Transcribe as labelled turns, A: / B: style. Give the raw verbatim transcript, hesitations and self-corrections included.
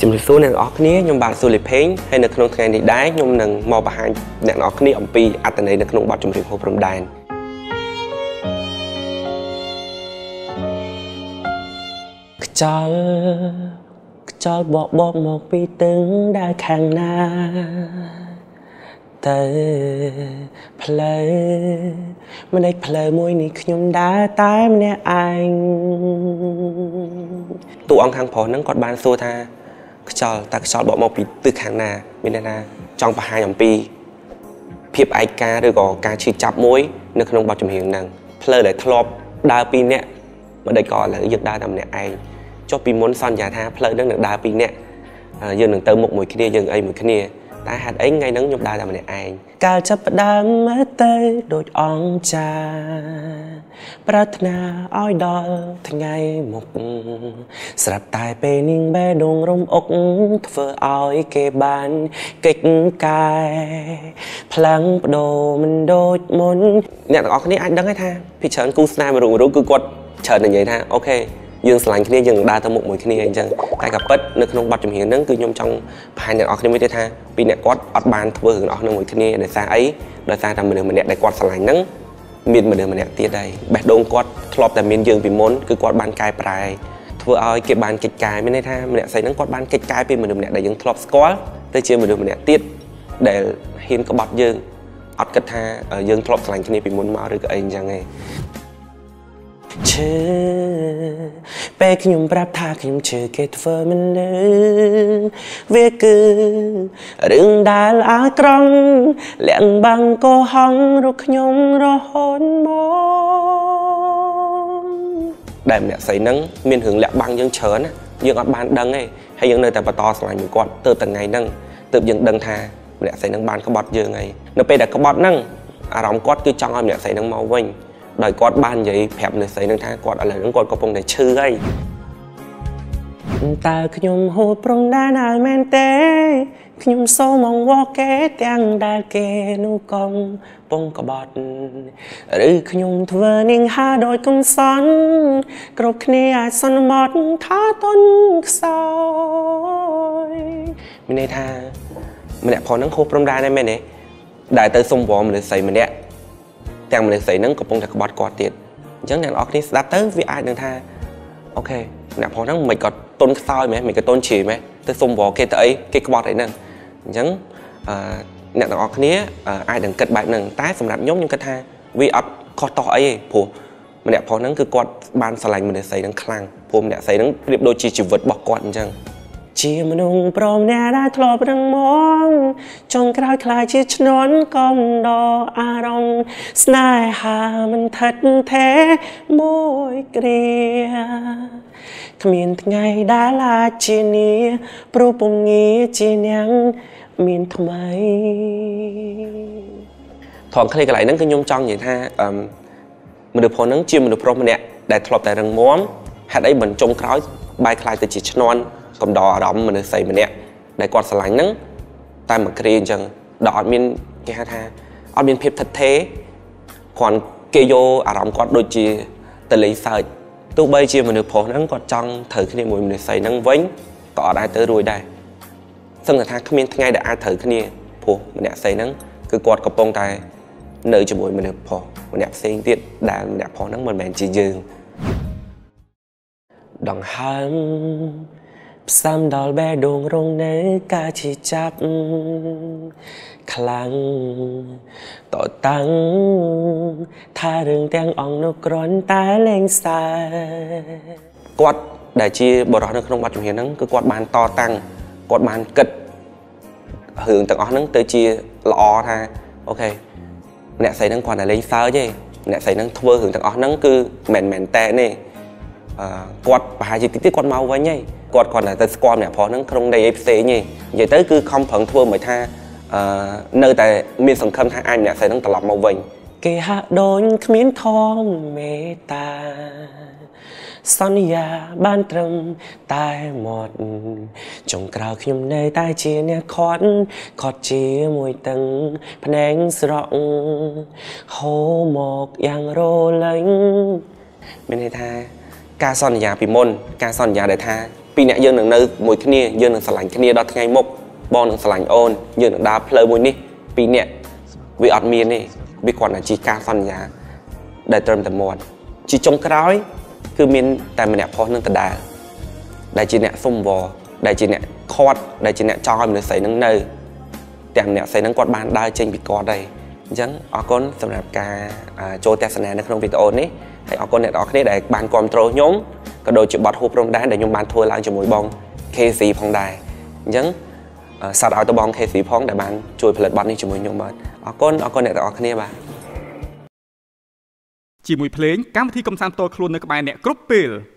A: ជំរាបសួរអ្នកទាំងអស់គ្នាខ្ញុំបាទស៊ូលីផេងហើយនៅក្នុងថ្ងៃនេះដែរខ្ញុំនឹងមកបង្ហាញអ្នកទាំងអស់គ្នាអំពីអត្ថន័យនៅក្នុងបទចម្រៀងហូបព្រំដែនខ្យល់ខ្យល់បកបកមកពីទឹងដែលខាងណាទៅផ្លូវមិនដេចផ្លូវមួយនេះខ្ញុំដើរតែម្នាក់ឯងតួអង្គខាងប្រុសហ្នឹងគាត់បានសួរថាខ្យល់តើខ្យល់បកមកពីទិសខាងណាមានន័យថាចង់បង្ហាញអំពីភាពឯកាឬក៏ការឈឺចាប់មួយនៅក្នុងបទចម្រៀងហ្នឹងផ្លូវដែលធ្លាប់ដើរពីរនាក់មិនដេចក៏ឥឡូវយើងដើរតែម្នាក់ឯងចុះពីមុនសន្យាថាផ្លូវហ្នឹងនឹងដើរពីរនាក់យើងនឹងទៅមុខមួយគ្នាយើងអីមួយគ្នាតែហេតុអីថ្ងៃហ្នឹងខ្ញុំដើរតែម្នាក់ឯងកាលចាប់ផ្ដើមមើលទៅដូចអង្ចាប្រាថ្នាឲ្យដល់ថ្ងៃមុខស្រាប់តែពេលនាងបេះដូងរំអុកធ្វើឲ្យគេបានកិច្ចកាយផ្លាំងបដូរមិនដូចមុនអ្នកទាំងអស់គ្នាអាចដឹងថាពីច្រើនគូស្នេហ៍មួយរូបមួយរូបគឺគាត់ច្រើននិយាយថាអូខេយើងស្រឡាញ់គ្នាយើងដើរទៅមុខមួយគ្នាអញ្ចឹងតែក៏ពិតនៅក្នុងបទចម្រៀងហ្នឹងគឺខ្ញុំចង់បង្ហាញអ្នកនរគ្នាមួយទៀតថាពីអ្នកគាត់អត់បានធ្វើរឿងអស់ហ្នឹងមួយគ្នាដោយសារអីដោយសារតែមនុស្សម្នាក់ដែលគាត់ស្រឡាញ់ហ្នឹងមានមនុស្សម្នាក់ទៀតហើយបេះដូងគាត់ធ្លាប់តែមានយើងពីមុនគឺគាត់បានកែប្រែធ្វើឲ្យគេបានកិច្ចការមានន័យថាម្នាក់ស្រីហ្នឹងគាត់បានកិច្ចការពីមនុស្សម្នាក់ដែលយើងធ្លាប់ស្គាល់ទៅជាមនុស្សម្នាក់ទៀតដែលហ៊ានក្បត់យើងអត់គិតថាយើងធ្លាប់ស្រឡាញ់គ្នាពីមុនមកឬក៏អីអញ្ចឹងឯងឈឺពេលខ្ញុំប្រាប់ថាខ្ញុំឈឺគេធ្វើមិនលឺវាគឺរឿងដែលអាក្រង់លាក់បាំងកុហករកខ្ញុំរហូតមកដែលម្នាក់ស្រីហ្នឹងមានរឿងលាក់បាំងយើងច្រើនណាយើងអត់បានដឹងទេហើយយើងនៅតែបន្តស្រឡាញ់មួយគាត់ទៅតែថ្ងៃហ្នឹងទើបយើងដឹងថាម្នាក់ស្រីហ្នឹងបានក្បត់យើងហើយនៅពេលដែលក្បត់ហ្នឹងអារម្មណ៍គាត់គឺចង់ឲ្យម្នាក់ស្រីហ្នឹងមកវិញដោយគាត់បាននិយាយប្រាប់អ្នកស្រីនឹងថាគាត់ឥឡូវហ្នឹងគាត់កំពុងតែឈឺហើយតើខ្ញុំហូបព្រំដែនហើយមែនទេខ្ញុំសូមអង្វរគេទាំងដែលគេនោះកំពុងក្បត់ឬខ្ញុំធ្វើនាងហាដោយកំសន់គ្រប់គ្នាអាចសន្មត់ថាតន់ខ្សោយមានន័យថាម្នាក់ផងហ្នឹងហូបព្រំដែនដែរមែនទេដែលទៅសុំវល់មនុស្សស្រីម្នាក់ទាំងមនុស្សស្រីហ្នឹងកំពុងតែក្បត់គាត់ទៀតអញ្ចឹងអ្នកនរគ្នាស្ដាប់ទៅវាអាចនឹងថាអូខេអ្នកផងហ្នឹងមិនក៏តន់ខ្សោយមែនមិនក៏តន់ជ្រីមែនទៅសុំវល់គេទៅអីគេក្បត់អីហ្នឹងអញ្ចឹងអឺអ្នកទាំងអស់គ្នាអាចនឹងគិតបែបហ្នឹងតែសម្រាប់ខ្ញុំខ្ញុំគិតថាវាអត់ខុសតោះអីទេព្រោះម្នាក់ផងហ្នឹងគឺគាត់បានស្រឡាញ់មនុស្សស្រីហ្នឹងខ្លាំងព្រោះម្នាក់ស្រីហ្នឹងប្រៀបដូចជាជីវិតរបស់គាត់អញ្ចឹងជាមនុស្សព្រមអ្នកដែលធ្លាប់រឹងមាំចុងក្រោយខ្លាចជាឈ្នន់កំដរអារម្មណ៍ស្នេហាមិនថិតថេរមួយគ្រាគ្មានថ្ងៃដែលអាចជានីព្រោះពុំងាជានាងមានថ្មីថងឃ្លេកន្លែងហ្នឹងគឺខ្ញុំចង់និយាយថាអឺមនុស្សផងហ្នឹងជាមនុស្សប្រុសម្នាក់ដែលធ្លាប់តែរឹងមាំហេតុអីមិនចុងក្រោយបែរខ្លាចទៅជាឈ្នន់កំដរអារម្មណ៍មនុស្សស្រីម្នាក់ដែលគាត់ស្រឡាញ់ហ្នឹងតែមួយគ្រាអញ្ចឹងដល់អត់មានគេហៅថាអត់មានភាពថិតថេរគ្រាន់គេយកអារម្មណ៍គាត់ដូចជាទៅលេងសើចទោះបីជាមនុស្សប្រុសហ្នឹងគាត់ចង់ត្រូវគ្នាមួយមនុស្សស្រីហ្នឹងវិញក៏អត់អាចទៅរួចដែរសឹងថាគ្មានថ្ងៃដែលអាចត្រូវគ្នាព្រោះម្នាក់ស្រីហ្នឹងគឺគាត់កំពុងតែនៅជាមួយមនុស្សប្រុសម្នាក់ផ្សេងទៀតដែលម្នាក់ប្រុសហ្នឹងមិនមែនជាយើងដង្ហើមផ្សំដល់បេះដូងរងនៅការឈឺចាប់ខ្លាំងតតាំងថារឿងទាំងអង្គនោះគ្រាន់តែលេងសើចគាត់ដែលជាបរិសុទ្ធនៅក្នុងបទចម្រៀងហ្នឹងគឺគាត់បានតតាំងគាត់បានគិតរឿងទាំងអស់ហ្នឹងទៅជាល្អថាអូខេម្នាក់ស្រីហ្នឹងគាត់តែលេងសើចទេម្នាក់ស្រីហ្នឹងធ្វើរឿងទាំងអស់ហ្នឹងគឺមិនមែនតែទេអឺគាត់ប្រហែលជាតិចទៀតគាត់មកវិញហើយគាត់គាត់តែស្គាល់ម្នាក់ប្រុសហ្នឹងក្នុងន័យអីផ្សេងទេនិយាយទៅគឺខំប្រឹងធ្វើមិនថាអឺនៅតែមានសង្ឃឹមថាអាចម្នាក់ស្រីហ្នឹងត្រឡប់មកវិញគេហាក់ដូចគ្មានថងមេត្តាសន្យាបានត្រឹមតែមាត់ចុងក្រោយខ្ញុំនៅតែជាអ្នកខាត់ខាត់ជាមួយទឹកភ្នែកស្រក់ហូរមកយ៉ាងរលែងមានន័យថាការសន្យាពីមុនការសន្យាដែលថាពីអ្នកយើងនឹងនៅមួយគ្នាយើងនឹងស្រឡាញ់គ្នាដល់ថ្ងៃមុខបងនឹងស្រឡាញ់អូនយើងនឹងដើរផ្លូវមួយនេះពីអ្នកវាអត់មានទេវាគ្រាន់តែជាការសន្យាដែលត្រឹមតែមាត់ជាចុងក្រោយគឺមានតែម្នាក់ប្រុសនឹងដដែលដែលជាអ្នកសុំវល់ដែលជាអ្នកខាត់ដែលជាអ្នកចង់ឲ្យមនុស្សស្រីនឹងនៅទាំងអ្នកស្រីនឹងគាត់បានដើរចេញពីគាត់ដែរអញ្ចឹងអរគុណសម្រាប់ការចូលទស្សនានៅក្នុងវីដេអូនេះហើយអរគុណអ្នកទាំងអស់គ្នាដែលបានគាំទ្រខ្ញុំក៏ដូចជាបទហួសព្រំដែនដែលខ្ញុំបានធ្វើឡើងជាមួយបង ខេ ស៊ី ផងដែរអញ្ចឹងសាត់ឲ្យទៅបង ខេ ស៊ី ផងដែលបានជួយផលិតបទនេះជាមួយខ្ញុំបាទអរគុណអរគុណអ្នកទាំងអស់គ្នាបាទ
B: ជាមួយភ្លេងកម្មវិធីកំសាន្តតខ្លួននៅក្បែរអ្នកគ្រប់ពេល